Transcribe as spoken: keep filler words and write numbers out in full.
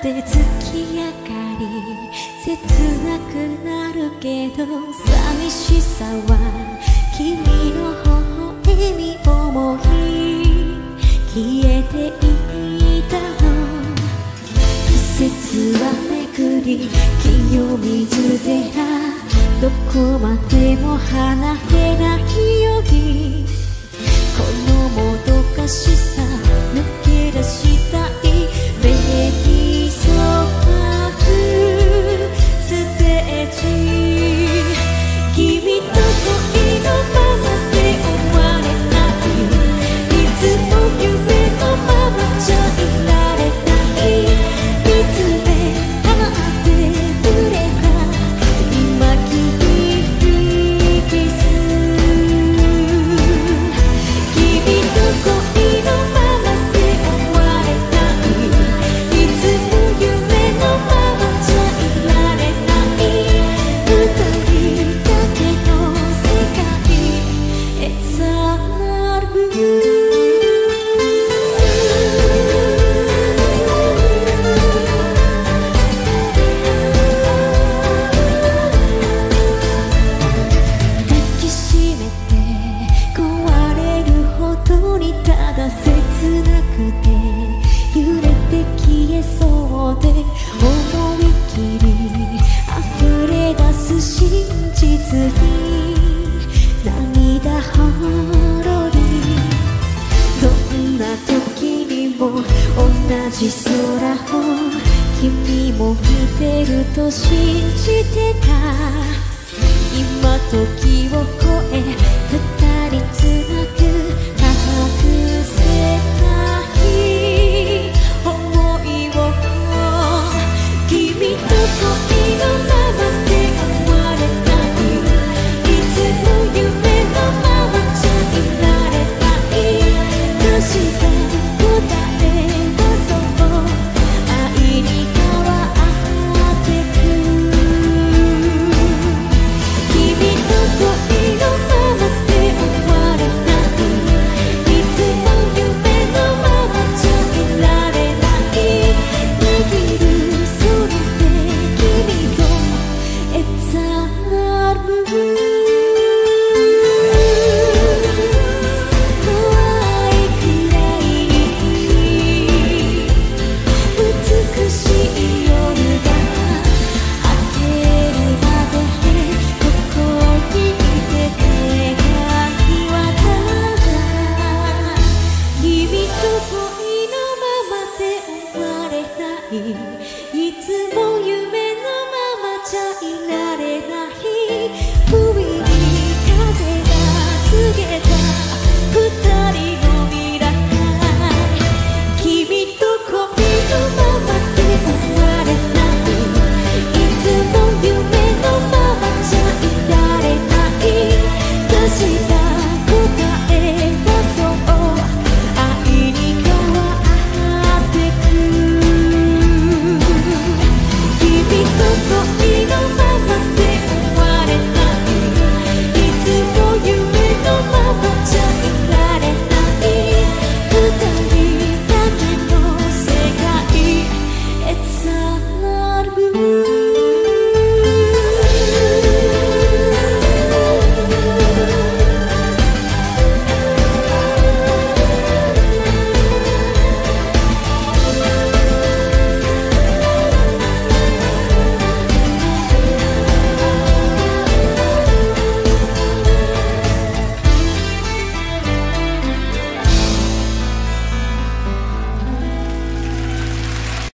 て月明かり切なくなるけど寂しさは君の微笑み思い消えていたの季節はめくり清水でどこまでも離れないようにこのもどかしさ抜け出したい目に染まるステージ君と恋のままで終われないいつも夢のままじゃいられない見つめ合ってくれた今君にキス君と恋のままで終われないいつも夢のままじゃいられない二人だけの世界エサナル抱きしめて壊れるほどにただ切なくて揺れて消えそうで思い切り溢れ出す真実に涙ほろりどんな時にも同じ空を君も見てると信じてた今時を超え二人つなぐ隠せない想いを君と恋のままで終われないいつも夢のままじゃいられないどうして答えはそう愛に変わってく君と恋のままで終われないいつも夢のままじゃいられない握るその手君とエザール怖いくらいに美しい夜が明けるまでここにいて願いはただ君と恋のままで終われない